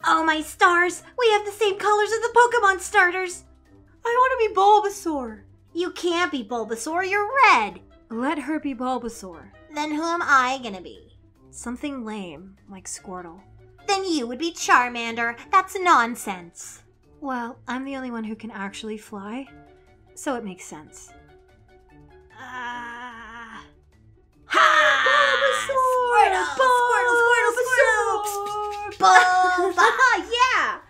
Oh my stars, we have the same colors as the Pokemon starters. I want to be Bulbasaur. You can't be Bulbasaur, you're red. Let her be Bulbasaur. Then who am I gonna be? Something lame, like Squirtle. Then you would be Charmander. That's nonsense. Well, I'm the only one who can actually fly, so it makes sense. Bulbasaur! Squirtle! Bulba! Yeah!